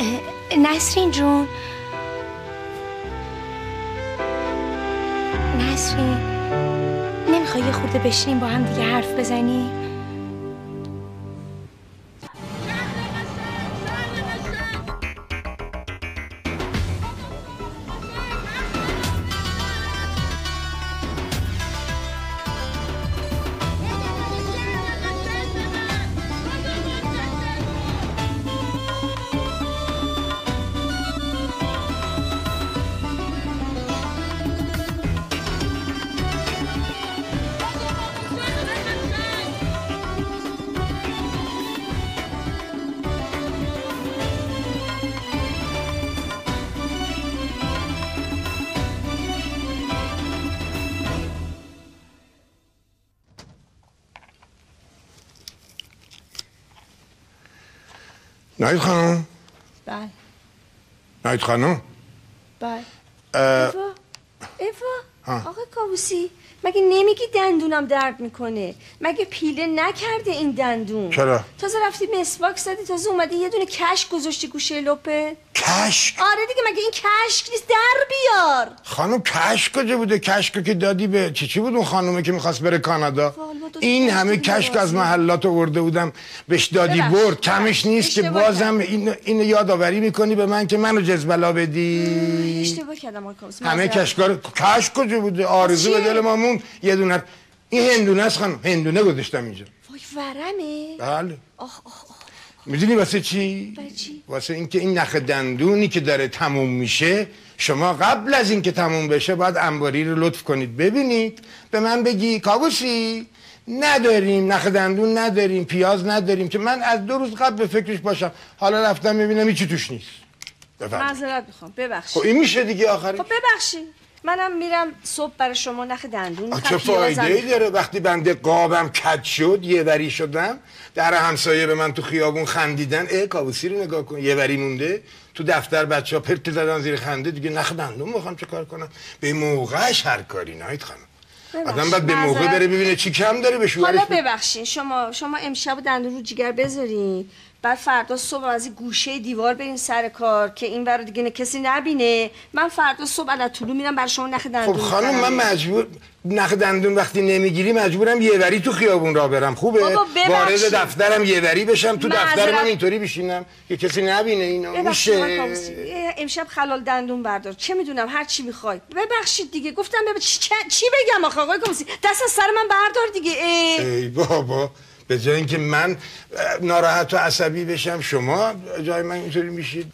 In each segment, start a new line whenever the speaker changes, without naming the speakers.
نسرین جون، نسرین نمیخوای یه خورده بشینیم با هم دیگه حرف بزنیم؟
نایت خانم؟
بله.
نایت خانم؟
بله. ایوا آقا کاووسی، مگه نمیگی دندونم درد میکنه؟ مگه پیله نکرده این دندون؟
چرا؟
تازه رفتی مسواک زدی، تازه اومدی یه دونه کشک گذاشتی گوشه لپه.
کشک؟
آره دیگه، مگه این کشک نیست؟ در بیار.
خانم کشک کجا بوده؟ کشکو که دادی به چی بود اون خانومه که میخواست بره کانادا؟ این همه کشک از محلات آورده بودم بهش دادی برد. کمش نیست که بازم اینو یادآوری میکنی به من که منو جزبلا بدی.
اشتباه کردم آقا کاووسی.
همه کشکار کشک کجا بوده؟ آرزو به دل مامون یه دونه. این هندونه است خانم، هندونه گذاشتم اینجا.
وای ورمه؟
بله. میدونی واسه چی؟ واسه اینکه این نخ دندونی که داره تموم میشه، شما قبل از اینکه تموم بشه باید انباری رو لطف کنید ببینید، به من بگی کاووسی نداریم نخ دندون، نداریم پیاز، نداریم، که من از 2 روز قبل به فکرش باشم. حالا رفتم میبینم هیچی توش نیست.
معذرت میخوام، ببخشید.
خب این میشه دیگه آخرش.
خب ببخشید، منم میرم صبح برای شما نخ دندون میخرم.
چه فایده‌ای داره وقتی بنده قابم کج شد یه وری شدم، در همسایه به من تو خیابون خندیدن، کاووسی رو نگاه کن یه وری مونده، تو دفتر بچه‌ها پرت زدن زیر خنده، دیگه نخ دندون میخوام چه کار کنم؟ به موقعش هر کاری. نایت خانم آدم باید به موقع بره ببینه چی کم داره به شوهرش.
حالا ببخشین، شما امشب دندون رو جیگر بذارین، بعد فردا صبح از این گوشه دیوار برین سر کار که این ور دیگه کسی نبینه. من فردا صبح علی طلوع میرم برای شما نخ دندون.
خب خانم من مجبور نخ دندون وقتی نمیگیری مجبورم یه وری تو خیابون را برم. خوبه وارد دفترم یه وری بشم تو دفتر من اینطوری بشینم که کسی نبینه اینو. میشه
امشب خلال دندون بردار، چه میدونم هر چی میخوای. ببخشید دیگه، گفتم چی بگم آخه آقای کاووسی، دست از سر من بردار دیگه.
ای بابا، به جای اینکه من ناراحت و عصبی بشم شما جای من اینطوری میشید.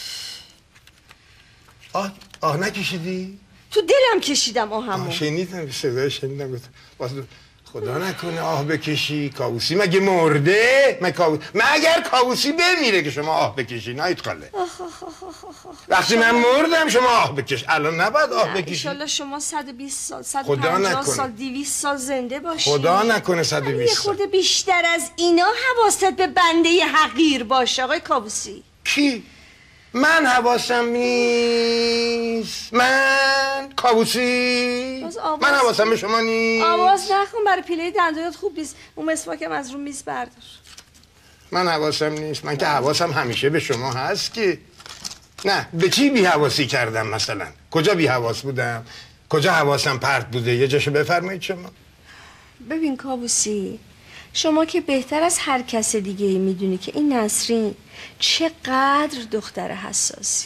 آه نکشیدی؟
تو دلم کشیدم آهمو.
شنیدم صدای شنیدم. خدا نکنه آه بکشی. کاووسی مگه مرده؟ مگر کاووسی بمیره که شما آه بکشی؟ نایت خاله وقتی من مردم شما آه بکش، الان نباید آه بکشی.
انشالله شما 120 سال 150 سال 200 سال زنده باشی.
خدا نکنه 120 سال.
یه خورده بیشتر از اینا حواست به بنده حقیر باشه آقای کاووسی.
کی؟ من حواسم نیست. من کاووسی من حواسم به شما نیست.
آواز نخون، برای پیله دندونات خوب نیست. اون مسواکم از رو میز بردار.
من حواسم نیست. من که حواسم همیشه به شما هست که. نه به چی بی حواسی کردم مثلا؟ کجا بی حواس بودم؟ کجا حواسم پرت بوده؟ یه جاشو بفرمایید شما.
ببین کاووسی، شما که بهتر از هر کس دیگه ای میدونی که این نسرین چقدر دختر حساسی.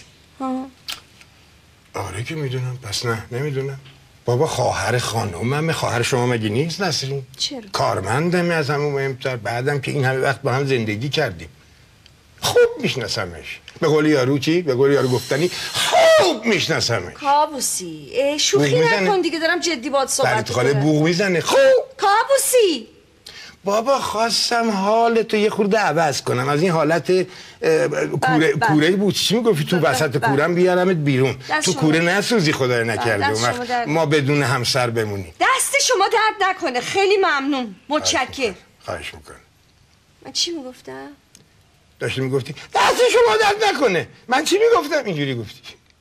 آره که میدونم. پس نه نمیدونم. بابا خواهر خانومم، خواهر شما مگه نیست نسرین؟
چرا؟
کارمندم از همون مهمتر، بعدم که این همه وقت با هم زندگی کردیم. خوب میشناسمش. به قول یارو چی؟ به قول یارو گفتنی خوب میشناسمش.
کاووسی شوخی نکن دیگه، دارم جدی باهات صحبت
میکنم. بوق میزنه. خوب
کاووسی
بابا خواستم حالتو یه خورده عوض کنم از این حالت کوره بود. چی میگفتی تو وسط کورم بیارمت بیرون؟ تو کوره نسوزی خدای نکرده ما بدون همسر بمونی.
دست شما درد نکنه. خیلی ممنون، متشکرم.
خواهش میکنم.
من چی میگفتم؟
داشتی میگفتی دست شما درد نکنه. من چی میگفتم؟ اینجوری گفتی.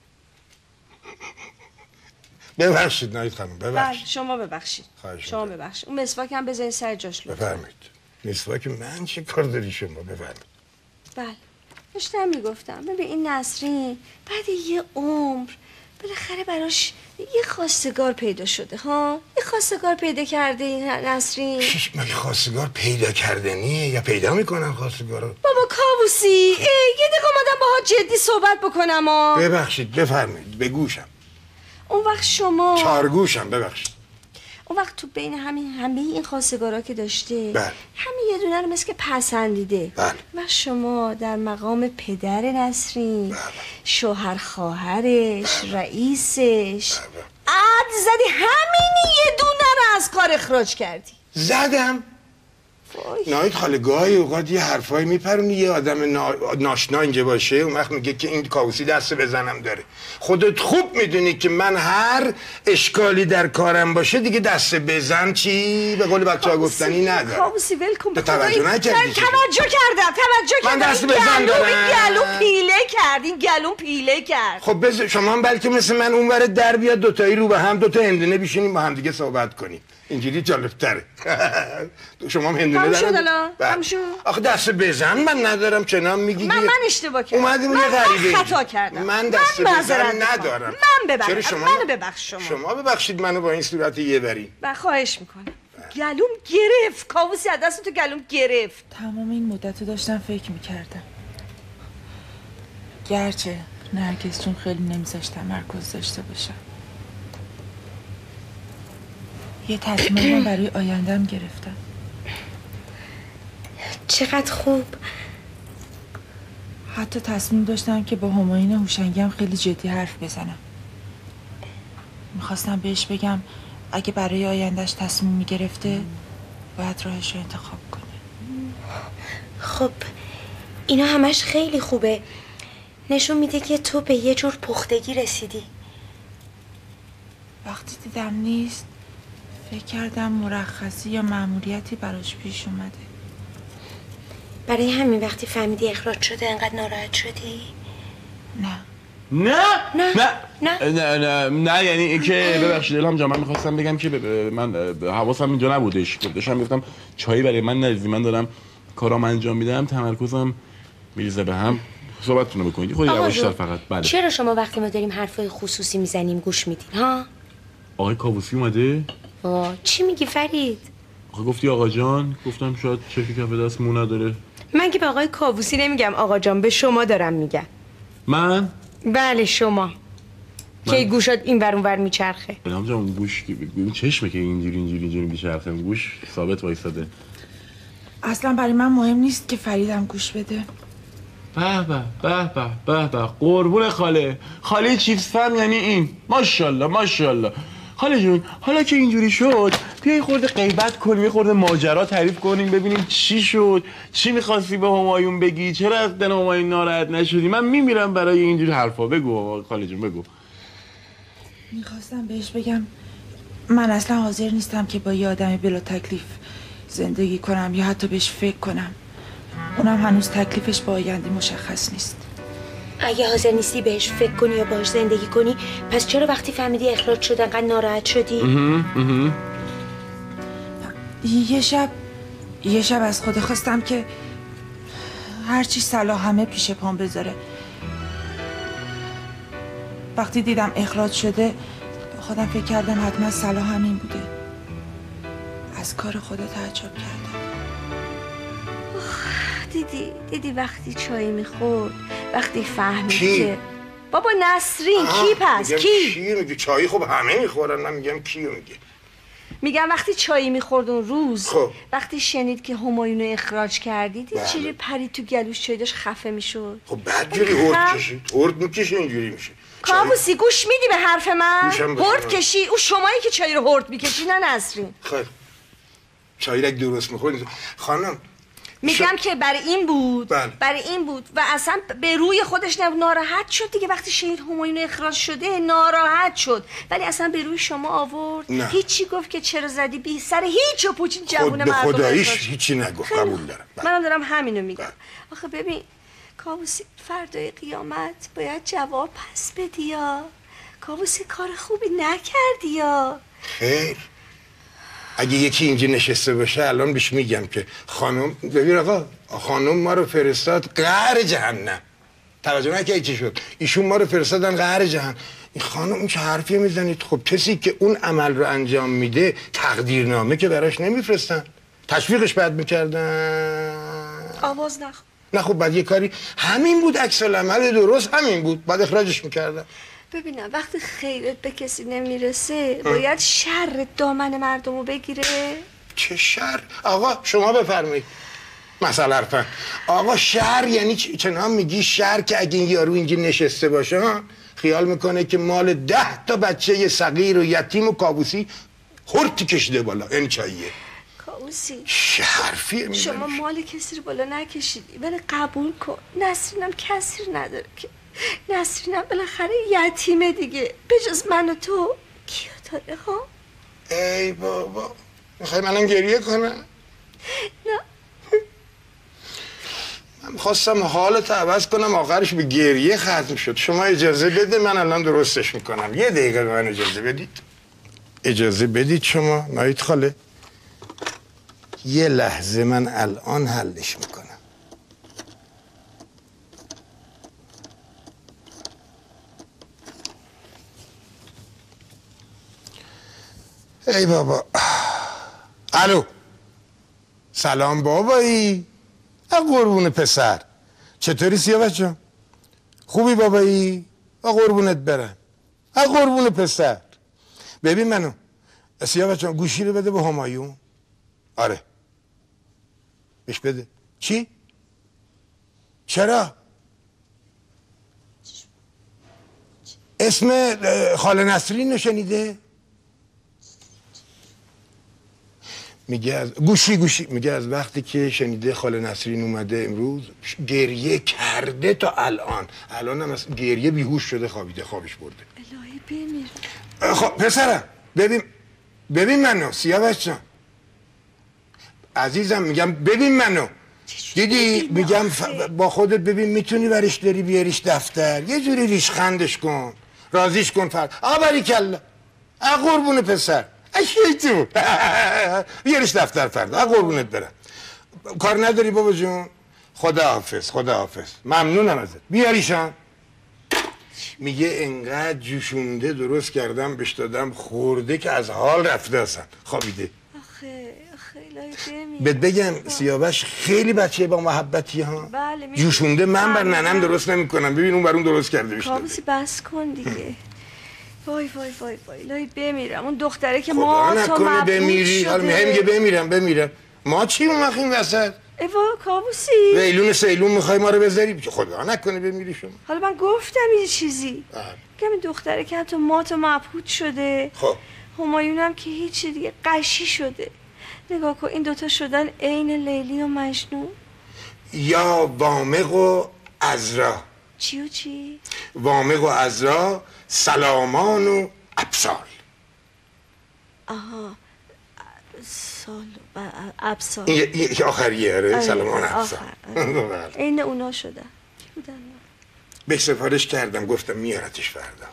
ببخشید نایت خانم، ببخشید.
شما ببخشید. شما ببخشید. اون مسواکم بذارین سر جاش لطفا.
بفرمایید. مسواک من چه کار داری شما؟ بفرمایید.
بله. داشتم میگفتم ببین این نسرین بعد یه عمر بالاخره براش یه خواستگار پیدا شده ها. یه خواستگار پیدا کرده این نسرین.
مگه خواستگار پیدا کردنیه یا پیدا میکنن خواستگارو؟
بابا کابوسی یه دقیقه اومدم باها جدی صحبت بکنم ها.
ببخشید بفرمایید به گوشم.
اون وقت شما
چارگوشم ببخشید.
اون وقت تو بین همه این خواستگارا که داشته
بله.
همین یه دونه رو مثل که پسندیده.
بله.
و شما در مقام پدر نسرین،
بله.
شوهر خواهرش، رئیسش
بله.
عد زدی همینی یه دونه رو از کار اخراج کردی.
زدم؟ نهایت خاله گاهی اوقات یه حرفایی میپرونی یه آدم ناشنا اینجا باشه اون وقت میگه که این کاووسی دست بزنم داره. خودت خوب میدونی که من هر اشکالی در کارم باشه دیگه دست بزن چی به قول بچه‌ها گفتنی ندارم.
کاووسی ولکن
به توجه نکردی.
توجه کردم.
من دست بزن دارم.
گلوم پیله کردین گلوم پیله کرد.
خب شما هم بلکه مثل من اونور در بیاد دوتایی رو به هم دوتا هندونه بشینیم با هم دیگه صحبت کنیم. اینجوری جالب‌تره. شما هم هندونه
دارم.
آخه دست بزن من ندارم چنان میگی.
من اشتباه کردم.
اومدیم یه غریبه.
من خطا کردم.
من دست بزن ندارم.
منو ببخش
شما ببخشید منو با این صورت یه بری.
خواهش میکنم. گلوم گرفت. کاووسی از دست تو گلوم گرفت.
تمام این مدت رو داشتم فکر میکردم. گرچه نرگس چون خیلی نمیذاشت تمرکز داشته باشم. یه تصمیم برای آیندم گرفتم.
چقدر خوب.
حتی تصمیم داشتم که با همایون هوشنگی هم خیلی جدی حرف بزنم. میخواستم بهش بگم اگه برای آیندهش تصمیم میگرفته باید راهش رو انتخاب کنه.
خب اینا همش خیلی خوبه. نشون میده که تو به یه جور پختگی رسیدی.
وقتی دیدم نیست فکر کردم مرخصی یا مأموریتی براش پیش اومده.
برای همین وقتی فهمیدی اخراج شده انقدر ناراحت شدی؟
نه یعنی اینکه ببخشید الهام جان من می‌خواستم بگم که من حواسم اینجا نبودش. داشتم گفتم چایی برای من نریزی من دارم کارام انجام میدم تمرکزم میریزه به هم. صحبتتون رو بکنید خود یواشتر فقط. بله.
چرا شما وقتی ما داریم حرفای خصوصی میزنیم گوش میدین ها؟
آقای کاووسی اومده؟
چی میگی فرید؟
آخه گفتی آقا جان گفتم شاید چکی کف دست مو نداره.
من که به آقای کاووسی نمیگم آقا جان به شما دارم میگم.
من؟
بله شما که گوشات این ور اون ور میچرخه.
الهام جان گوش این چشمه که اینجوری میچرخه گوش ثابت وایساده.
اصلا برای من مهم نیست که فریدم گوش بده.
به قربون خاله چیپس فهم یعنی این ماشاءالله خاله جون حالا که اینجوری شد بیا خورده غیبت کنیم یه خورده ماجرا تعریف کنیم ببینیم چی شد چی می‌خواستی به همایون بگی چرا از دل همایون ناراحت نشدی من میمیرم برای اینجوری حرفا بگو خاله جون بگو.
میخواستم بهش بگم من اصلا حاضر نیستم که با یه آدم بلا تکلیف زندگی کنم یا حتی بهش فکر کنم. اونم هنوز تکلیفش با آینده مشخص نیست.
اگه حاضر نیستی بهش فکر کنی یا باهاش زندگی کنی پس چرا وقتی فهمیدی اخراج شد انقدر ناراحت شدی؟
یه شب از خدا خواستم که هرچی صلاح همه پیش پام بذاره. وقتی دیدم اخراج شده خودم فکر کردم حتما صلاح همین بوده. از کار خدا تعجب کردم.
دیدی وقتی چای میخورد وقتی فهمید که بابا نسرین کی پس کی
میگه چای خب همه میخورن من میگم کیو میگه
میگم وقتی چای میخورد اون روز
خب.
وقتی شنید که همایون رو اخراج کردید چیزی پرید تو گلوش چای داشت خفه میشد.
خب بعدجوری هرد میکشه اینجوری میشه.
کابوسی گوش میدی به حرف من؟ هرد کشی او شمایی که چای رو هرد میکشی نه نسرین.
خب چای رو درست میخورید خانم
میگم که برای این بود.
بله.
برای این بود و اصلا به روی خودش ناراحت شد دیگه وقتی شنید همایون اخراج شده ناراحت شد ولی اصلا به روی شما آورد
نه.
هیچی گفت که چرا زدی بی سر هیچ و پوچین جوون مردم
خداییش هیچی نگفت قبول دارم.
منم دارم همینو میگم. آخه ببین کابوسی فردای قیامت باید جواب پس بدی یا کابوسی کار خوبی نکردی یا
خیر اگه یکی اینجا نشسته باشه الان بهش میگم که خانم، ببین آقا، خانم ما رو فرستاد قعر جهنم. توجه نکردی چی شد؟ ایشون ما رو فرستادن قعر جهنم. این خانم چه حرفی میزنید؟ خب کسی که اون عمل رو انجام میده تقدیرنامه که براش نمیفرستن، تشویقش بد میکردن.
آواز نخ.
نه خب بعد یه کاری همین بود، عکس العمل درست همین بود، بعد اخراجش میکردن.
ببینم وقتی خیرت به کسی نمیرسه باید شر دامن مردمو بگیره.
چه شر؟ آقا شما بفرمایید. مثلا حرفا آقا شر یعنی چنان میگی شر که اگه این یارو اینجا نشسته باشه خیال میکنه که مال 10 تا بچه صغیر و یتیم و کابوسی هرتی کشیده بالا. این چاییه
کابوسی؟
چه حرفیه میزنی؟
شما مال کسی رو بالا نکشیدی، ولی قبول کن نسرینم کسی نداره که. نسرینم بالاخره یتیمه دیگه، به جز من و تو کیو داره ها؟
ای بابا میخوای منم گریه کنم؟
نه
من خواستم حالت عوض کنم آخرش به گریه ختم شد. شما اجازه بده من الان درستش میکنم. یه دقیقه به من اجازه بدید. اجازه بدید شما نایت خاله. یه لحظه من الان حلش میکنم. ای بابا. الو سلام بابایی. قربون پسر چطوری سیاوش جان؟ خوبی بابایی؟ قربونت برم. قربون پسر. ببین منو سیاوش جان گوشی رو بده به همایون. آره بهش بده. چی؟ چرا؟ اسم خاله نسرین رو شنیده؟ میگه از گوشی میگه از وقتی که شنیده خاله نسرین اومده امروز گریه کرده تا الان هم از گریه بیهوش شده، خوابیده، خوابش برده.
الهی بمیر.
خب پسرم ببین منو سیاوش جان عزیزم، میگم ببین منو. دیدی میگم با خودت ببین میتونی برش داری بیاریش دفتر، یه جوری ریشخندش کن، راضیش کن. باریکلا. قربون پسر اشیتو بیاریش دفتر فردا. قربونت برم. کار نداری بابا جون؟ خداحافظ. ممنونم ازت. بیاریشان. میگه انقدر جوشونده درست کردم بهش دادم خورده که از حال رفته اصلا خوابیده.
آخه
بهت بگم سیاوش خیلی بچه با محبتی ها.
بله
جوشونده من بر ننم درست نمی کنم. ببین اون بر اون درست کرده بشه.
کابوسی بس کن دیگه. وای الهی بمیرم. اون دختره که
خدا
ما تو
نکنه بمیری.
شده.
حالا میگه بمیرم. ما چی اون وقت این وسط؟
ایوا کابوسی
ویلون سیلون میخوای ما رو بذاری؟ خدا نکنه بمیری شما.
حالا من گفتم یه چیزی. میگم این دختره که حتی مات و مبهوت شده.
خب
همایونم که هیچی دیگه قشی شده. نگاه کن این دوتا شدن عین لیلی و مجنون.
یا وامق و عذرا.
چی؟
وامق و عذرا، سلامان و ابسال.
آها سال و ابسال.
این آخریه. آره سلامان و ابسال.
این اونا شدن. کی بودن؟
به سفارش کردم گفتم میارتش فردا.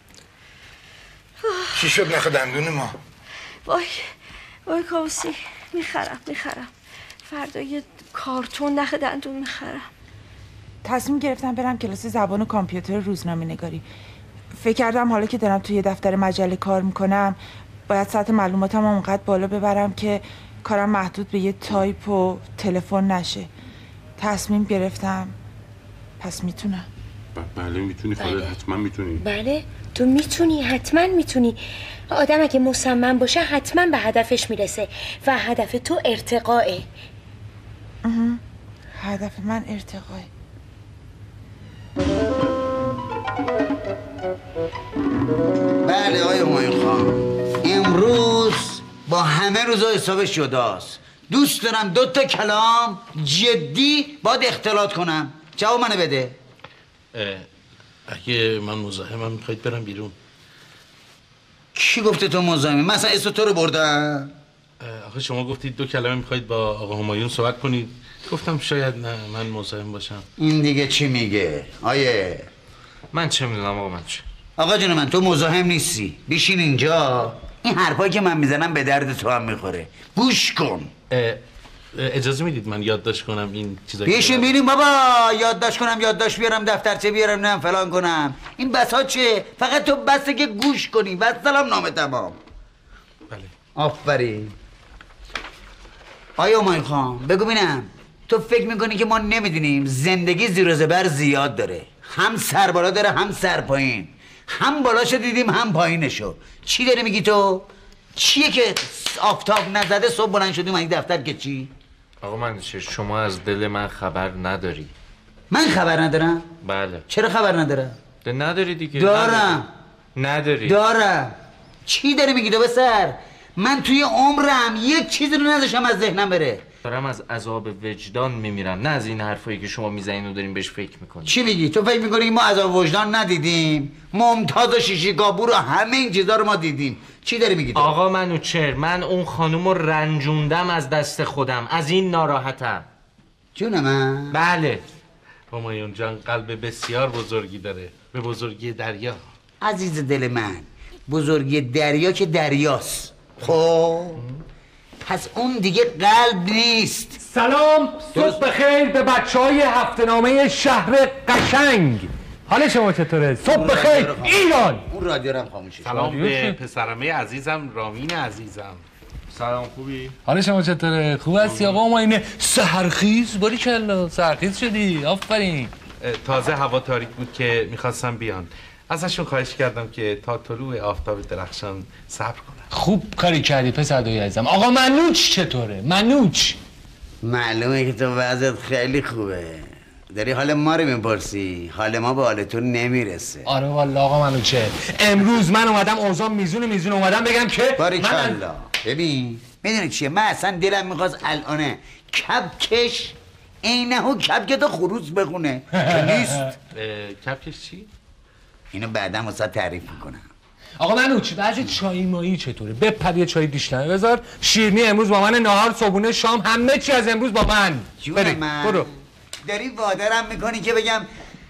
چی شد نخ دندون ما؟
وای کابوسی میخرم. فردا یه کارتون نخ دندون میخرم.
تصمیم گرفتم برم کلاس زبان و کامپیوتر روزنامه نگاری. فکر کردم حالا که دارم توی دفتر مجله کار میکنم باید سطح معلوماتم اونقدر بالا ببرم که کارم محدود به یه تایپ و تلفن نشه. تصمیم گرفتم. پس میتونم.
بله میتونی خاله. حتما میتونی.
بله تو میتونی، حتما میتونی. آدم اگه مصمم باشه حتما به هدفش میرسه و هدف تو ارتقائه.
هدف من ارتقائه.
بله آقای همایون خان، امروز با همه روزا حسابش جداست. دوست دارم 2 تا کلام جدی باید اختلاط کنم. جواب منو بده.
اگه من مزاحمم میخواید برم بیرون.
کی گفته تو مزاحمی؟ مثلا اسم تو رو بردم؟
آخه شما گفتید 2 کلمه میخواید با آقا همایون صحبت کنید. گفتم شاید نه من مزاحم باشم.
این دیگه چی میگه؟ آیه
من چه میدونم آقا. من چه؟
آقا جون من تو مزاحم نیستی. بشین اینجا. این حرفایی که من میزنم به درد تو هم میخوره. گوش کن.
اجازه میدید من یادداشت کنم این چیزایی
پیش میریم بابا، یادداشت کنم، یادداشت بیارم، دفترچه بیارم، نه فلان کنم. این بسا چه؟ فقط تو بسه که گوش کنی. و سلام نامه تمام.
بله.
آفرین. آیا همایون خان بگو بینم، تو فکر میکنی که ما نمیدونیم زندگی زیر و زبر زیاد داره، هم سر بالا داره هم سر پایین، هم بالاشو دیدیم هم پایینشو. چی داری میگی تو؟ چیه که آفتاب نزده صبح بلند شدیم این دفتر که چی؟
آقا منوچهر شما از دل من خبر نداری.
من خبر ندارم؟
بله.
چرا خبر ندارم؟
نداری دیگه.
دارم.
نداری.
دارم. چی داری میگی تو بسر؟ من توی عمرم یک چیزی رو نداشتم از ذهنم بره.
دارم از عذاب وجدان میمیرم، نه از این حرفایی که شما میزنین و داریم بهش فکر میکنیم.
چی میگی؟ تو فکر میکنی ما عذاب وجدان ندیدیم؟ ممتاز و شیشی کابور و همه این چیزا رو ما دیدیم. چی داری میگی تو؟
آقا منوچهر من اون خانوم رو رنجوندم از دست خودم، از این ناراحتم.
جون من؟
بله.
همایون جان قلب بسیار بزرگی داره، به بزرگی دریا.
عزیز دل من، بزرگی دریا که دریاست. خب پس اون دیگه قلب نیست.
سلام، صبح بخیر به بچهای هفته نامه شهر قشنگ. حال شما چطوره؟ صبح بخیر ایران.
اون رادیو رو هم خاموشه.
سلام به پسرمه عزیزم رامین عزیزم.
سلام خوبی؟
حال شما چطوره؟ خوب هستی آقا همایون؟ سحرخیز باریکلا، سحرخیز شدی. آفرین.
تازه هوا تاریک بود که میخواستم بیان، ازشون خواهش کردم که تا طلوع آفتاب درخشان صبر کنن.
خوب کاری کردی پسردوی عزیزم. آقا منوچ چطوره؟ منوچ
معلومه که تو وضعت خیلی خوبه. داری حال ما رو میپرسی، حال ما به حال تو نمیرسه.
آره والا آقا منوچه، امروز من اومدم اوضاع میزون اومدم بگم که
باریکلا. ببین میدونی چیه، من اصلا دلم میخواست الانه کپکش اینه و کپکت خروس بخونه که نیست.
کپکش چی؟
اینو بعدم واسه تعریف میکنم.
آقا منوچ بعضی چای مایی چطوره؟ بپر یه چای دیشنه بذار. شیرینی امروز با من، نهار صبحونه شام همه چی از امروز با من.
جون من
برو.
داری وادارم میکنی که بگم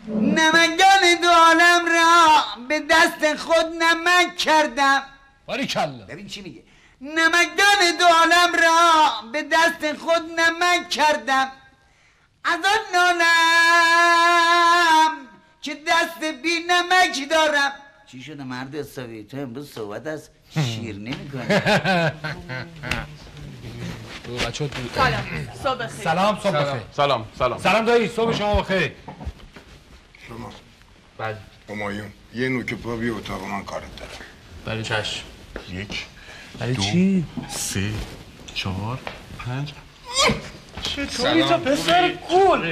نمکدان دو عالم را به دست خود نمک کردم.
باریکلا.
ببین چی میگه، نمکدان دو عالم را به دست خود نمک کردم، از آن نالم که دست بی نمک دارم. چی شده مرد حسابی؟ تو امروز صحبت از شیرینی میکنی؟
سلام صبح بخیر. سلام دایی، صبح شما بخیر.
شما
بله.
همایون یه نوک پا بیا اتاق من کارت دارم.
بله چشم.
1
برای چی؟
3 4 5.
چطوری تو پسر گل؟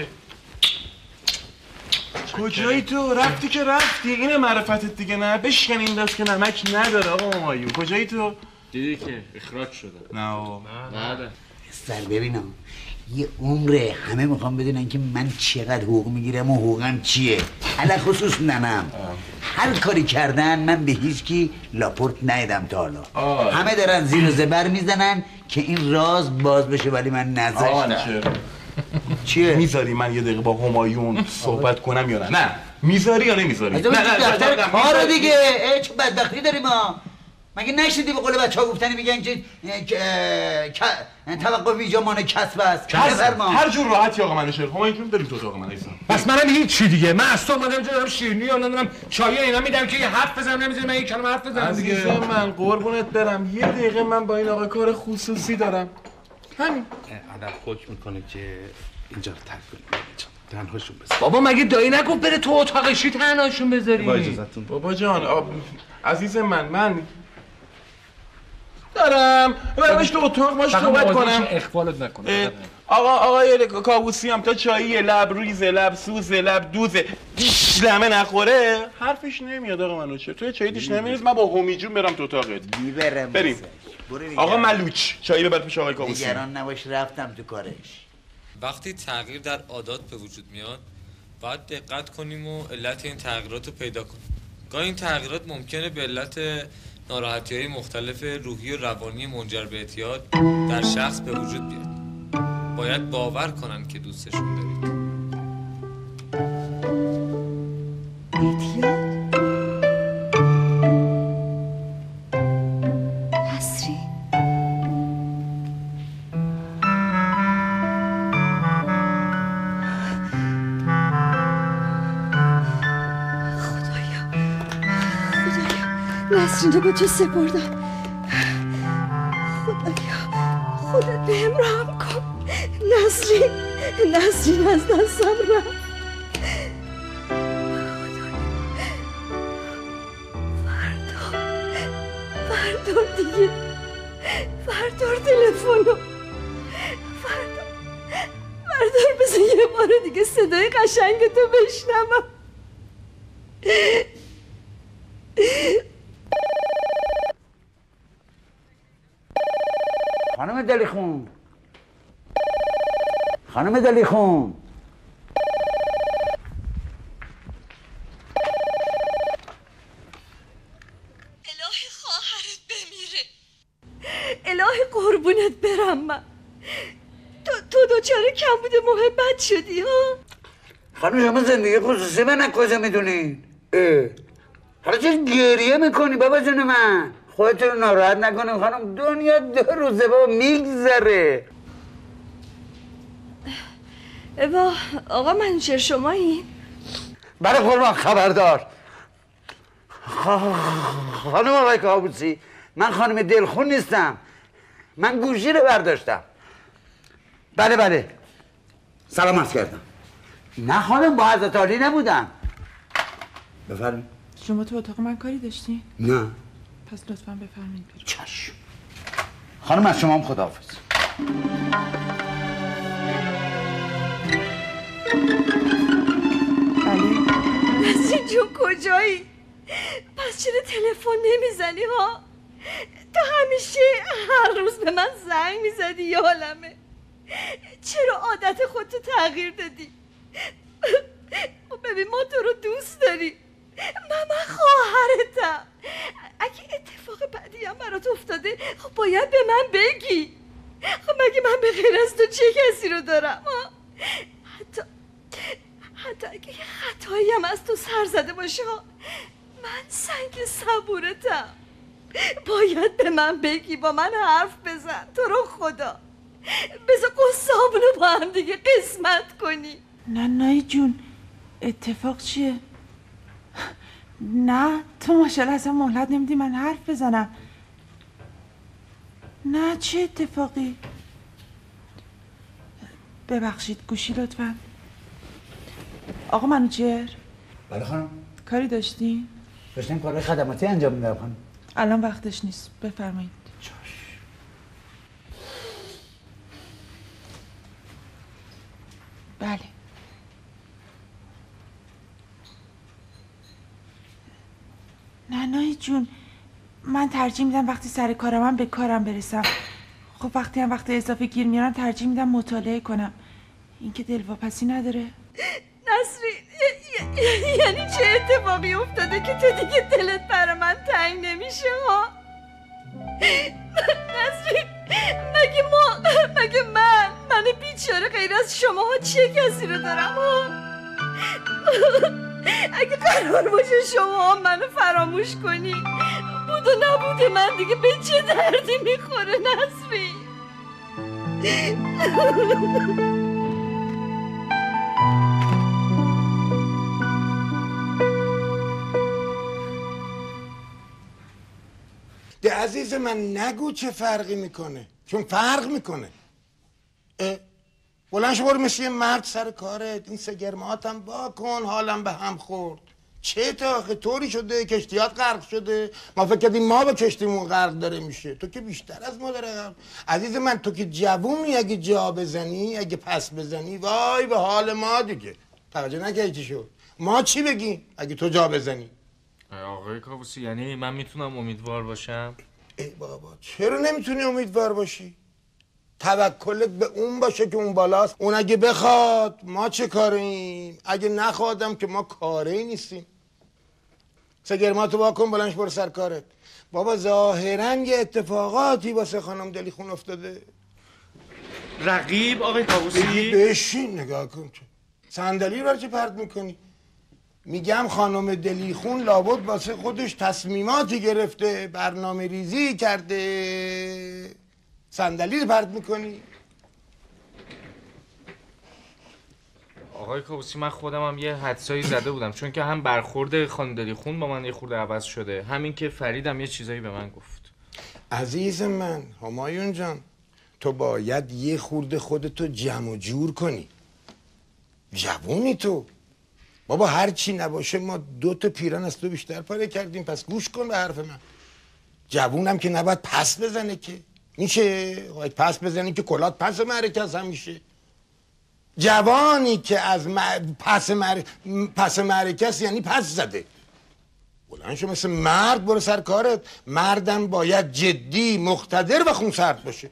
کجایی تو؟ رفتی که رفتی، اینه معرفتت دیگه. نه بشکن این دست که نمک نداره آقا همایون. کجایی تو؟
دیدی که اخراج شدم.
نه آقا.
بله.
سر ببینم یه عمره همه میخوام بدونن که من چقدر حقوق میگیرم و حقوقم چیه. علا خصوص ننم هر کاری کردن من به هیچ کی لاپورت ندیدم تا حالا. همه دارن زیر و زبر میزنن که این راز باز بشه ولی من نذاشتم. چیه؟
میذاری من یه دقیقه با همایون صحبت کنم یا نه؟ میذاری یا نمیذاری؟
نه دفتر کار دیگه. چه بدبختی داریم ما. مگه نشنیدی به قول بچه‌ها گفتنی میگن که توقف بیجا مان کسب است.
هر جور راحتی آقا منوچهر. همایون جون بریم تو اتاق من عزیزم.
پس منم هیچی دیگه. من از تو اومدم اینجا دارم شیرینی یا نمیدونم چای اینا میدم که یه حرف بزنم، نمیذاری من یک کلمه حرف بزنم دیگه.
عزیز من قربونت برم، یه دقیقه من با این آقا کار خصوصی دارم. همین.
آدم حکم میکنه که اینجا رو ترک کنیم. تنهاشون بذار.
بابا مگه دایی نگفت بره تو اتاقشی تنهاشون بذاری؟
با اجازهتون.
بابا جان عزیز من دارم برمش تو اتاق باش صحبت کنم.
اخوالت نکنه.
آقای کاووسی هم تا چایی لب ریزه، لب سوزه، لب دوزه، دیش لمه نخوره حرفش نمیاد. آقا منوچهر تو چایی دیش نمیریز، من با همی جون برم تو اتاقت. بریم. آقا ملوچ چایی ببر پیش آقای کاووسی.
نگران نباش رفتم تو کارش.
وقتی تغییر در عادات به وجود میاد باید دقت کنیم و علت این تغییرات رو پیدا کنیم. گاهی این تغییرات ممکنه به علت ناراحتی‌های مختلف روحی و روانی منجر به اعتیاد در شخص به وجود بیاد. باید باور کنن که دوستشون دارید.
اعتیاد؟ نسرینه به تو سپردم. خودت بهم رحم کن. نسرین از دستم رفت. بردار دیگه، بردار تلفنو، بردار بزن یه بار دیگه صدای قشنگ تو بشنوم.
خانم دلیخون، خانم دلیخون،
الهی خواهرت بمیره. الهی قربونت برم من. تو دوچاره کمبود محبت شدی ها؟
خانم شما زندگی خصوصی من کجا میدونین؟ حالا چه گریه میکنی بابا جون من؟ خودتون ناراحت نکنیم خانم، دنیا 2 روزه بابا میگذره.
با آقا منوچهر شمایی؟
بله قربان خبردار. خانم آقای کابوسی، من خانم دلخون نیستم، من گوشی رو برداشتم. بله سلام عرض کردم. نه خانم با حضرت عالی نبودم. بفرمایید.
شما تو اتاق من کاری داشتین؟
نه.
پس لطفاً بفرمایید بیرون.
چشم. خانم از شما هم خداحافظ.
بله.
نسرین جون کجایی؟ پس چرا تلفن نمیزنی ها؟ تو همیشه هر روز به من زنگ میزدی یالمه. چرا عادت خودتو تغییر دادی؟ ببین ما تو رو دوست داریم. من خواهرتم. اگه اتفاق بعدی هم برات افتاده خب باید به من بگی. خب مگه من به غیر از تو چه کسی رو دارم؟ حتی اگه یه خطایی هم از تو سر زده باشه من سنگ صبورتم. باید به من بگی، با من حرف بزن. تو رو خدا بذار قصابونو با هم دیگه قسمت کنی.
نه نایی جون، اتفاق چیه؟ نه تو ماشاءالله اصلا مهلت نمیدی من حرف بزنم. نه چه اتفاقی؟ ببخشید گوشی لطفا. آقا منوچهر.
بله خانم.
کاری داشتین؟
داشتیم کارهای خدماتی انجام میدم خانم.
الان وقتش نیست، بفرمایید. بله. نانایی جون، من ترجیح میدم وقتی سر کارم به کارم برسم. خب وقتی هم وقت اضافه گیر میارم ترجیح میدم مطالعه کنم. این که دلواپسی نداره.
نسرین یعنی چه اتفاقی افتاده که تو دیگه دلت برا من تنگ نمیشه ها؟ نسرین مگه من بیچاره غیر از شماها چه کسی رو دارم ها؟ اگه قرار باشه شما منو فراموش کنی، بود و نبوده من دیگه به چه دردی میخوره نسرین؟
ده عزیز من نگو چه فرقی میکنه، چون فرق میکنه. بلند شو برو مثل یه مرد سر کارت. این سگرماتم با کن، حالم به هم خورد. چه تا طوری شده کشتیات غرق شده، ما فکر کردیم ما به کشتیمون غرق داره میشه. تو که بیشتر از ما داره غرق. عزیز من تو که جوونی، اگه جا بزنی، اگه پس بزنی، وای به حال ما دیگه. توجه نکردی چی شد؟ ما چی بگیم اگه تو جا بزنی؟
آقای کابوسی یعنی من میتونم امیدوار باشم؟
ای بابا چرا نمیتونی امیدوار باشی؟ توکلت به اون باشه که اون بالاست. اون اگه بخواد ما چه کاریم، اگه نخوادم که ما کاری نیستیم. سگرماتو واکن، بلنش برو سر کارت. بابا ظاهرا یه اتفاقاتی واسه خانم دلیخون افتاده.
رقیب آقای کابوسی؟
بشین نگاه کن. صندلی رو چه پرت میکنی؟ میگم خانم دلیخون لابد واسه خودش تصمیماتی گرفته، برنامه ریزی کرده. صندلی رو پرت میکنی؟
آقای کابوسی من خودم هم یه حدسایی زده بودم، چون که هم برخورد خانم دلی خون با من یه خورده عوض شده، همین که فریدم یه چیزایی به من گفت.
عزیز من همایون جان، تو باید یه خورده خودتو جمع و جور کنی. جوونی تو بابا، هر چی نباشه ما 2 تا پیران از تو بیشتر پاره کردیم، پس گوش کن به حرف من. جوونم که نباید پس بزنه، که میشه باید پس بزنی که کلات پس مرکز هم میشه. جوانی که از پس مرکز یعنی پس زده. بلند شو مثل مرد برو سر کارت. مردم باید جدی، مقتدر و خونسرد باشه.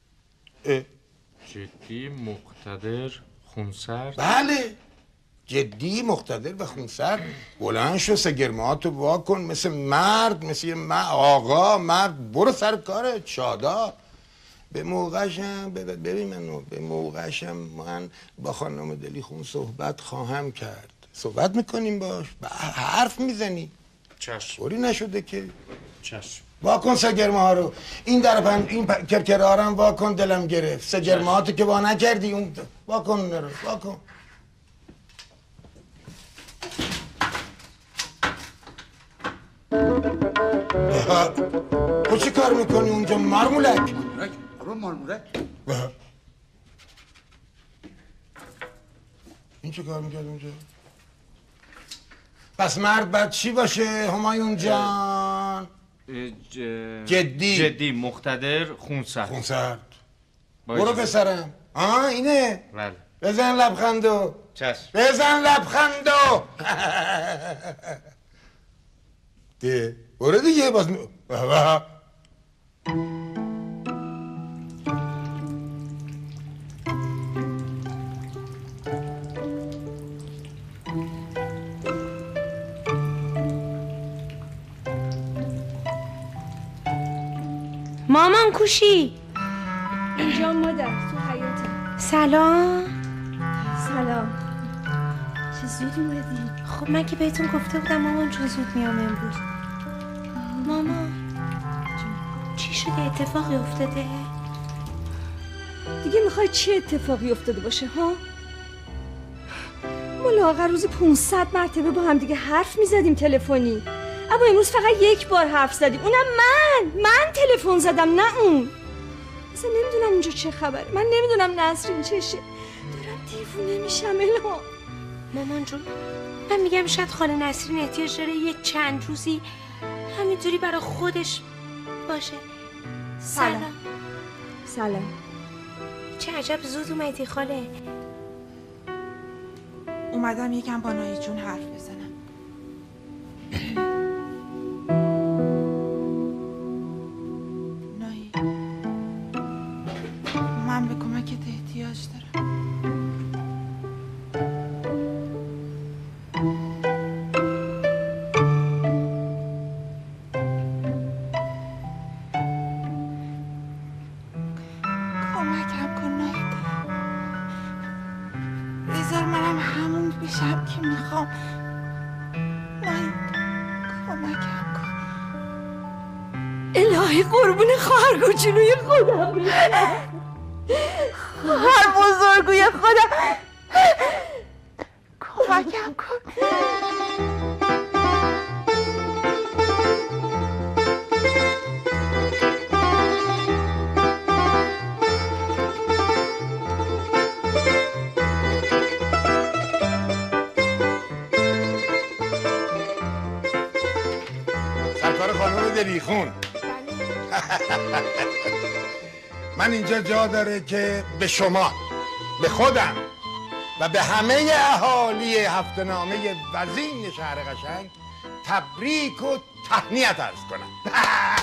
جدی، مقتدر، خونسرد؟
بله، جدی، مقتدر و خونسرد. بلند شو سگرماتو وا کن مثل مرد، مثل یه آقا مرد، برو سر کارت. شادا به موقعشم ببین منو، به موقعشم من با خانم دلی خون صحبت خواهم کرد. صحبت میکنیم باش، حرف میزنی.
چشم.
طوری نشده که.
چشم.
واکن سگرمه ها رو. این این کرکره ها رو هم واکن، دلم گرفت. سگرمه ها تو که وا نکردی، اون واکن رو واکن. تو چی کار میکنی اونجا مرمولک؟
مرمولک؟
این چه کار میکرد اونجا؟ پس مرد باید چی باشه همایون جان؟
جدی، مقتدر، خونسرد.
خونسرد. برو پسرم. اینه؟
بله.
بزن لبخندو.
چشم.
بزن لبخندو. ده برو دیگه باز
مامان کوشی؟
اینجا مادر، تو حیاته.
سلام.
سلام. چه زود اومدی؟
خب من که بهتون گفته بودم مامان چون زود میام امروز. مامان چی شده؟ اتفاقی افتاده؟
دیگه میخوای چه اتفاقی افتاده باشه ها؟ ما لااقل روزی 500 مرتبه با هم دیگه حرف میزدیم تلفنی، اما امروز فقط 1 بار حرف زدیم، اونم من تلفن زدم نه اون. اصلا نمیدونم اونجا چه خبره، من نمیدونم نسرین چشه، دارم دیوونه میشم. الهام
مامان جون، من میگم شاید خاله نسرین احتیاج داره یه چند روزی همینطوری برای خودش باشه. سلام.
سلام.
چه عجب زود اومدی خاله.
اومدم یکم با نایی جون حرف بزنم. نایی، من به کمکت احتیاج دارم. کمکم کن نایی، بذار منم همون بشم که میخوام. نایی کمکم کن.
الهی قربون خواهر کوچولوی خودم بشم، خواهر بزرگوی خودم،
کمکم کن.
سرکار خانم دلیخون. من اینجا جا داره که به شما، به خودم و به همه اهالی هفته‌نامه وزین شهر قشنگ تبریک و تهنیت عرض کنم.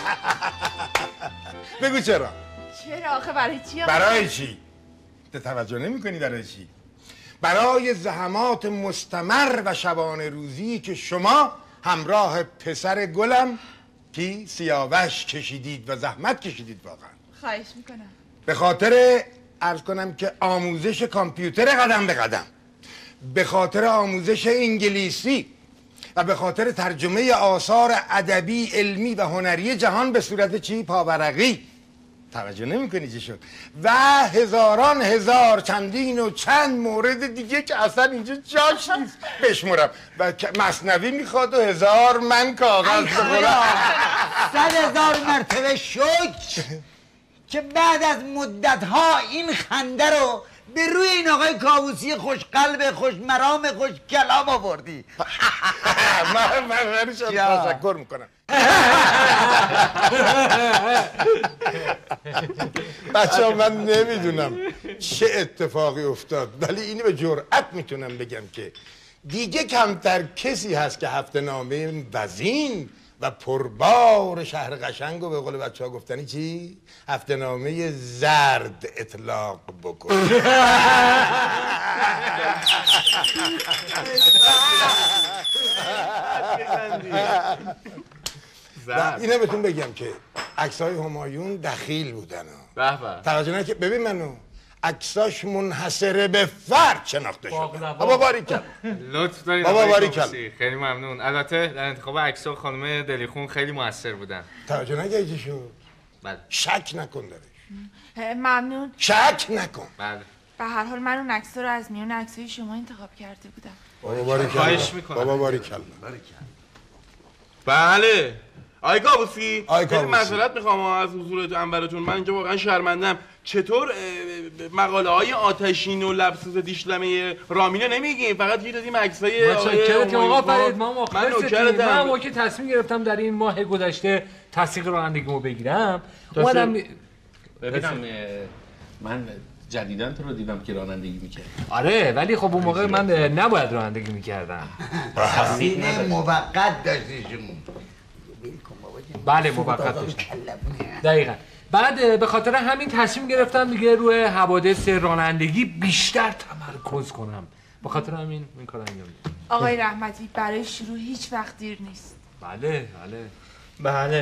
بگو چرا؟
چرا آخه؟ برای چی؟
برای چی؟ تو توجه نمی کنی برای چی؟ برای زحمات مستمر و شبانه روزی که شما همراه پسر گلم که سیاوش کشیدید و زحمت کشیدید. واقعا
خواهش میکنم.
به خاطر عرض کنم که آموزش کامپیوتر قدم به قدم، به خاطر آموزش انگلیسی و به خاطر ترجمه آثار ادبی، علمی و هنری جهان به صورت چی؟ پاورقی. توجه نمی‌کنی چی شد؟ و هزاران هزار چندین و چند مورد دیگه که اصلا اینجا جاش نیست بشمرم و مثنوی میخواد و 1000 من کاغذ بخورم.
100,000 مرتبه شکر که بعد از مدت‌ها این خنده رو به روی این آقای کاووسی خوش قلب خوش مرام خوش کلام آوردی.
من تشکر میکنم. بچه ها من نمیدونم چه اتفاقی افتاد ولی اینو به جرئت میتونم بگم که دیگه کمتر کسی هست که هفته نامه وزین و پربار شهر قشنگ و به قول بچه ها گفتنی چی؟ هفته نامه زرد اطلاق بکن. اینه بهتون بگم که عکسای همایون دخیل بودن. توجه نه که ببین منو عکساش منحصر به فرد شناخته شده. بابا باریکلا.
لطف دارین
بابا باریکلا.
خیلی ممنون. البته در انتخاب عکس‌ها خانم دلیخون خیلی موثر بودن.
توجه نکردی شد.
بله.
شک نکن درش.
ممنون.
شک نکن.
بله.
به هر حال من اون عکس رو از میون عکسای شما انتخاب کرده بودم.
بابا باریکلا.
خواهش میکنم.
بابا باریکلا.
بله. آقای کاووسی
خیلی
معذرت میخوام از حضورت انبرتون. من اینجا واقعا شرمندم. چطور مقاله های آتشین و لبسوس دیشلمه رامینه نمیگیم؟ فقط یه دادیم عکسای
متشکرم آقا فرید. ما مخلصتیم. من موقعی تصمیم گرفتم در این ماه گذشته تصدیق رانندگیمو بگیرم اومدم
ببینم من جدیداً تو رو دیدم که رانندگی میکرد.
آره ولی خب اون موقع من نباید رانندگی میکردم.
تحصیل موقت داشتی شما.
بله موقت داشتم. دقیقاً. بعد به خاطر همین تصمیم گرفتم دیگه روی حوادث رانندگی بیشتر تمرکز کنم. به خاطر همین این کارو انجام دادم.
آقای رحمتی برای شروع هیچ وقت دیر نیست.
بله بله.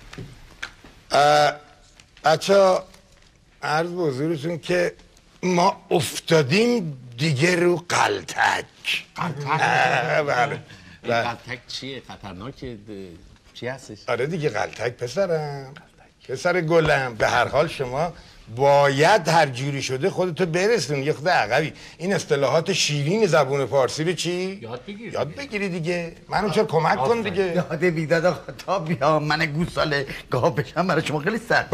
بچه عرض به حضورتون که ما افتادیم دیگه رو قلتک. بله.
قلتک چیه؟ خطرناکه؟ چی هستش؟
آره دیگه قلتک پسرم. پسر گلم به هر حال شما باید هر جوری شده خودتو برسون یه خود عقبی. این اصطلاحات شیرین زبون فارسی رو چی؟ یاد بگیری دیگه. منو چرا کمک کن دیگه.
یاد بیداد آقا تا بیا من گوساله گاه بشم برای شما خیلی سخت.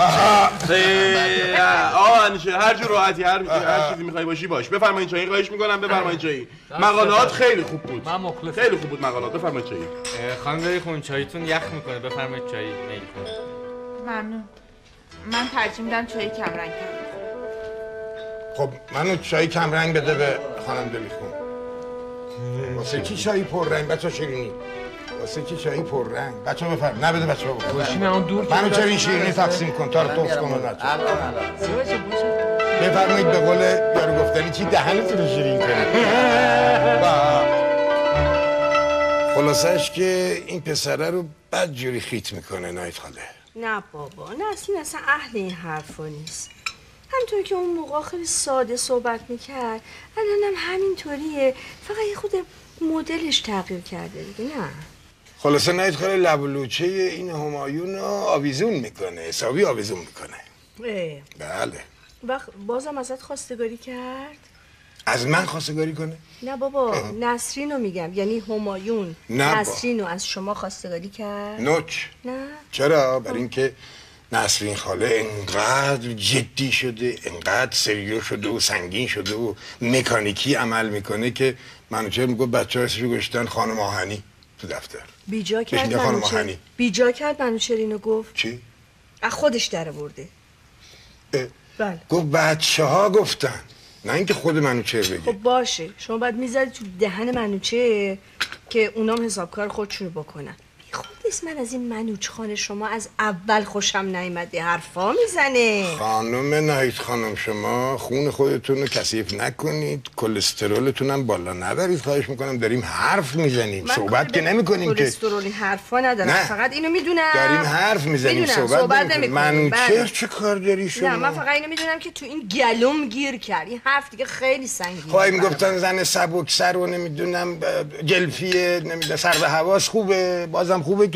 انشه هر جور راحتی هر چیزی میخوای باشی باش. بفرمایید چایی. خواهش میکنم بفرمایید چایی. مقالات خیلی خوب بود.
من مخلصم.
خیلی خوب بود مقالات. بفرمایید چایی.
خانم دلیخون چایتون یخ میکنه. بفرمایید چایی میل کنید.
ممنون. من ترجیح میدم چای کمرنگ کنم.
خب منو چای کم رنگ بده به خانم دلیخون. واسه کی چای پر رنگ بچا شیرینی؟ واسه کی چای پر رنگ؟ بچا بفرم. نه بده بچا بخور.
باشین اون دور.
منو چرا این شیرینی تقسیم کن تا رو توست کن و نچو. بفرمایید به قول یارو گفتنی چی دهنتون رو شیرین کنید. خلاصش که این پسره رو بد جوری خیت میکنه نایت خاله.
نه بابا نسرین اصلا اهل این حرفا نیست. همونطور که اون موقع خیلی ساده صحبت میکرد الانم همینطوریه. فقط یه خود مدلش تغییر کرده دیگه. نه
خلاصه نایت خاله لب و لوچه این همایون رو آویزون میکنه. حسابی آویزون میکنه. بله.
وقت بازم ازت خواستگاری کرد؟
از من خواستگاری کنه؟
نه بابا نسرین رو میگم. یعنی همایون نسرین رو از شما خواستگاری کرد؟
نوچ.
نه
چرا؟ برای اینکه نسرین خاله انقدر جدی شده، انقدر سریو شده و سنگین شده و مکانیکی عمل میکنه که منوچهر میگفت بچه‌ها اسمشو گذاشتن خانم آهنی تو دفتر.
بیجا کرد منوچهر اینو گفت.
چی؟
از خودش در برده. بله.
گفت بچه‌ها گفتن، نه اینکه خود منوچهر بگه.
خب باشه شما باید میذاری تو دهن منوچهر که اونام حسابکار خودشونو بکنن. خود نیست من از این منوچ خان شما از اول خوشم نیامده. حرفا میزنه.
خانم نایت خانم شما خون خودتون رو کثیف نکنید، کلسترولتون هم بالا نبرید. خواهش میکنم. داریم حرف میزنیم، صحبت که نمیکنیم که.
کلسترولی حرفا ندارم.
نه.
فقط اینو میدونم
داریم حرف میزنیم، صحبت نمیکنیم. منوچهر چه کار داری شما؟
نه من فقط اینو میدونم که تو این گلوم گیر کرد. این حرف دیگه خیلی سنگینه.
خواهی میگفتن زن سبک سر و نمیدونم جلفیه، نمیدونم سر به حواس خوبه. بازم خوبه که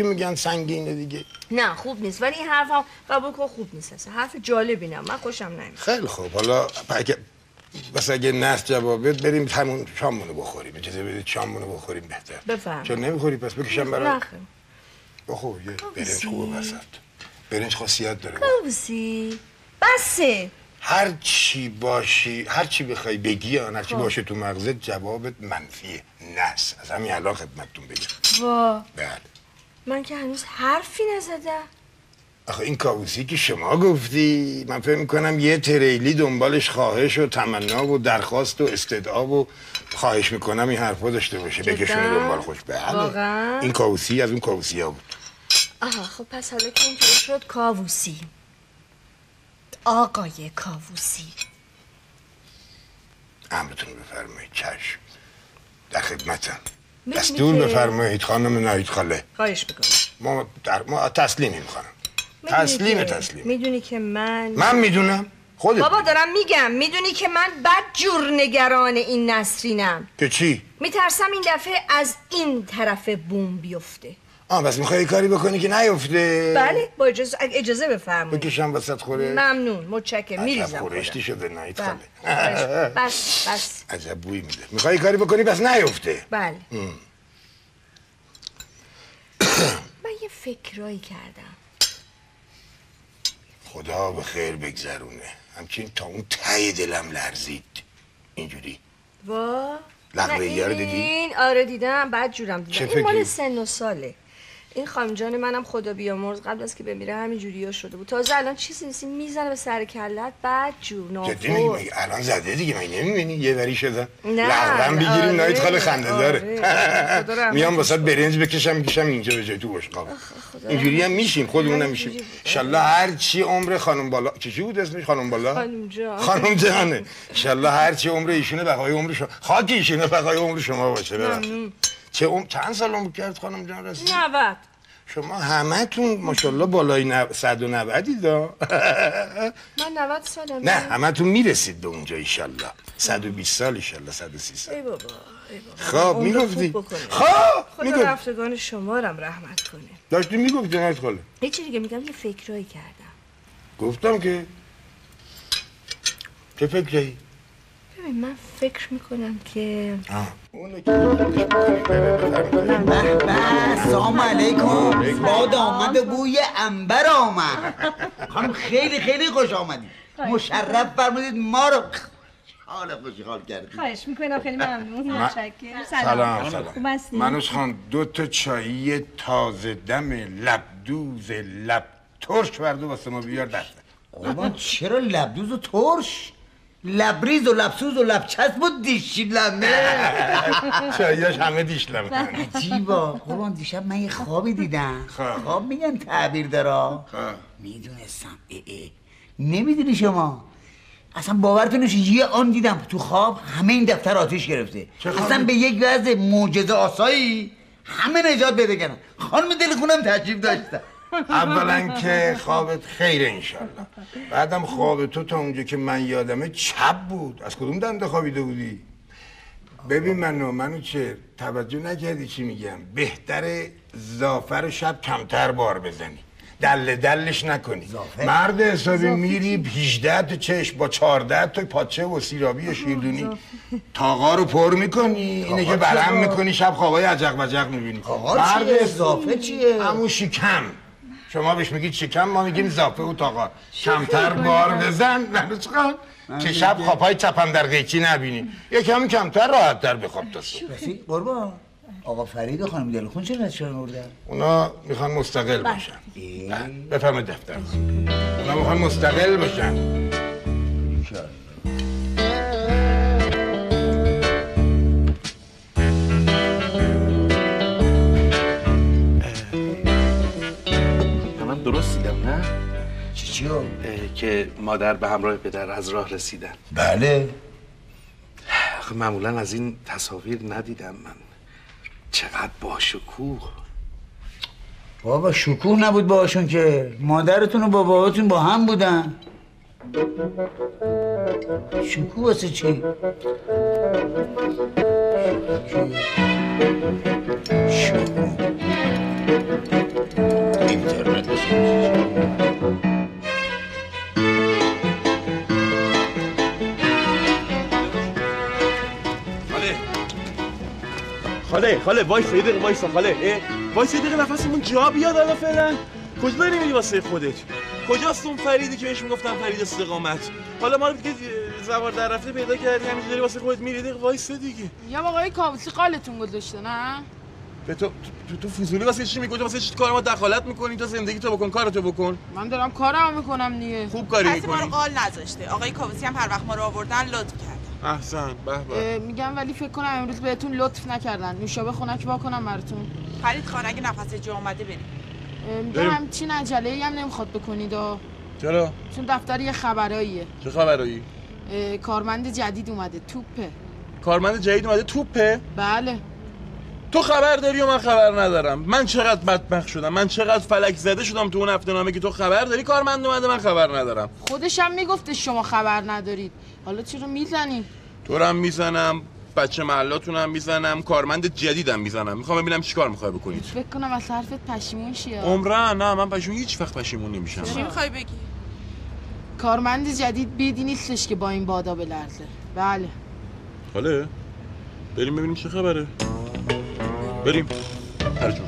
میگن سنگینه دیگه.
نه خوب نیست، ولی این حرف هم قبول کن خوب نیست اصلا. حرف جالبی نه، من خوشم نمیاد.
خیلی خوب، حالا اگه نست جوابت بریم همون شامونو بخوریم. اجازه بدید شامونو بخوریم بهتر.
بفهم.
چون نمیخوری پس بکشم برای
نه خیر.
بخور یه برنج خوبه وسط. برنج خاصیت داره.
کاووسی بسه.
هر چی باشی، هر چی بخوای بگی، هر چی باشه تو مغزت جوابت منفیه. نس از همین الان خدمتتون بگم.
وا
بله.
من که هنوز حرفی نزدم.
آخه این کاووسی که شما گفتی، من فکر میکنم یه تریلی دنبالش خواهش و تمنا و درخواست و استدعا و خواهش میکنم این حرفا داشته باشه. بکشونه دنبال خوش. بله. این کاووسی از اون کاووسی ها بود.
آها خب پس حالا که اینطور شد کاووسی، آقای کاووسی،
امرتون بفرمایید. چشم، در خدمتم. دستور بفرمایید خانم ناهید خاله.
خواهش میکنم.
ما تسلیمیم خانم. تسلیم.
میدونی که من
میدونم. خودت
بابا دارم میگم میدونی که من بدجور نگران این نسرینم.
که چی؟
میترسم این دفعه از این طرف بوم بیفته.
بس میخوای کاری بکنی که نیفته؟
بله با اجازه بفرمایید.
بکشم وسط خوره؟
ممنون، متشکرم. میریزم
خورشتی شده ناهید خاله.
بس
عجب بوی میده. میخوای کاری بکنی پس نیفته؟
بله. من یه فکرایی کردم.
خدا به خیر بگذرونه. همچین تا اون ته دلم لرزید. اینجوری
وا
لغوه‌ای‌ها رو دیدی؟
آره دیدم، بعد جورم دیدم. این مال
فکری؟
سن و ساله. این خانم جان منم خدا بیامرز قبل از که بمیره همین جوری‌ها شده بود. تازه الان چیزی نیست میزنه به سر کلت بعد جور نافور.
جدی میگی؟ الان زده دیگه، من نمی‌بینی یه وری شده؟
نه
لغوام بگیریم.
آره.
ناهید خاله خنده داره. میام واسط برنج بکشم اینجا به جای تو بشقاب. اینجوری هم میشیم، خودمونم میشیم. ان شاءالله هر چی عمر خانم بالا، چی بود اسمش خانم بالا؟ خانم جانه. ان شاءالله هر چی عمر ایشونه بقای عمر شما. خاک ایشونه بقای عمر شما باشه. ببخشید. چند سال عمر کرد خانم جان راستی؟
90.
شما همتون ماشاءالله بالای 190 دا.
من 90 سالم.
نه همتون میرسید به اونجا ان شاءالله. 120 سال ان شاءالله، 130 سال.
ای بابا.
خب میگفتی.
خدا رفتگان شما رم رحمت کنه.
داشتی میگفتی ناهید خاله.
یه چیزی دیگه میگم، یه فکرایی کردم.
گفتم که چه فکری؟
ببین من فکر میکنم که
اونو که خودش
سلام علیکم. باد آمد و بوی عنبر آمد. خانم خیلی خیلی خوش آمدید. مشرف فرمودید ما رو خوشحال کردید.
خواهش میکنم، خیلی ممنون. متشکرم.
سلام.
خوب هستی؟
منوش خان 2 تا چایی تازه دم لبدوز لب ترش بردو واسه ما بیار دست.
قربان چرا لبدوز و ترش؟ لبریز و لبسوز و لبچسب بود دیشلمه.
چاییاش همه دیشلمه.
عجیبا قربان دیشب من یه خوابی دیدم. خواب میگن تعبیر دارا. میدونستم. نمیدونی شما اصلا باورتون نمیشه یه آن دیدم تو خواب همه این دفتر آتیش گرفته. اصلا به یک وضع معجزه آسایی همه نجات پیدا کردن. خانم دلخونم تشریف داشتن.
اولا که خوابت خیره انشالله. بعدم خواب تو تا اونجا که من یادمه چپ بود. از کدوم دنده خوابیده بودی؟ ببین منو چه توجه نکردی چی میگم؟ بهتره زافر شب کمتر بار بزنی، دلش نکنی. مرد حسابی میری 18 تا چشم با 14 تا پاچه و سیرابی و شیردونی تاقا رو پر میکنی. اینه که برهم میکنی شب خوابای عجق بجق میبینی.
مرد اضافه چیه؟
همون شکم. شما بهش میگید شکم، ما میگیم زافه و تاقا. کمتر بار بزن منوش خان که شب خوابای چپم در قیچی نبینی. یکم کمتر راحت در بخواب تا صبح.
قربان آقا فرید و خانم دلخون چرا ازشون مردن؟
اونا میخوان مستقل باشن. بفهم دفتر. اونا میخوان مستقل باشن.
من درست دیدم نه؟
چیو؟
که مادر به همراه پدر از راه رسیدن.
بله.
معمولا از این تصاویر ندیدم من. چقدر باشکوه.
بابا شکوه نبود باهاشون که مادرتون و باباتون با هم بودن. شکوه واسه چی؟ شکوه اینترنت
خاله وایس یه دقیقه وایسا خاله وایس یه دقیقه نفسمون جا بیاد حالا فعلا. کجا داری میری واسه خودت؟ کجاست اون فریدی که بهش میگفتم فرید استقامت؟ حالا ما رو دیگه زوار در رفته پیدا کردی همینجوری داری واسه خودت میری. دقیقه وایس دیگه.
یا آقای کاووسی قالتون گذاشته نه؟
به تو فضولی واسه چی میگی؟ واسه چی کار ما دخالت میکنی؟ تو زندگی تو بکن، کارتو بکن.
من دارم کارمو میکنم دیگه.
خوب کاری میکنی.
کسی ما رو قال نذاشته. آقای کاووسی هم هر وقت ما رو آوردن لطف کرد.
احسن. به
میگم ولی فکر کنم امروز بهتون لطف نکردن. نوشابه خنک واکنم براتون. فرید خان اگه نفس جا اومده بریم. میگم همچین عجله‌ای هم نمیخواد بکنید.
چرا؟
چون دفتر یه خبراییه.
چه خبرایی؟
کارمند جدید اومده، توپه.
کارمند جدید اومده توپه؟
بله.
تو خبر داری و من خبر ندارم. من چقدر بدبخت شدم، من چقدر فلک زده شدم تو اون هفته نامه که تو خبر داری کارمند اومده من خبر ندارم.
خودش هم میگفته شما خبر ندارید. حالا چرا میزنی؟
تو رو هم میزنم، بچه محلاتون هم میزنم، کارمند جدیدم میزنم. میخوام ببینم چیکار میخوای بکنید.
فکر کنم از حرفت پشیمون شی.
عمرن نه، من پشیمون هیچ وقت پشیمون نمیشم.
چی میخوای بگی؟ کارمند جدید بیدی نیستش که با این بادا بلرزه. بله.
حاله بریم ببینیم چه خبره. بریم هر جور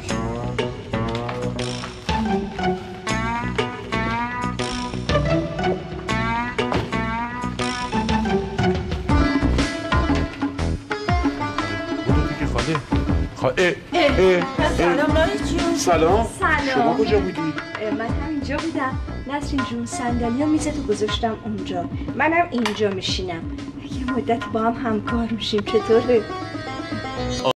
سلام نانی جون.
سلام. شما کجا بودی؟
من همینجا بودم. نسرین جون صندلی میزتو گذاشتم اونجا، منم اینجا میشینم. یه مدت با هم همکار میشیم. چطوره؟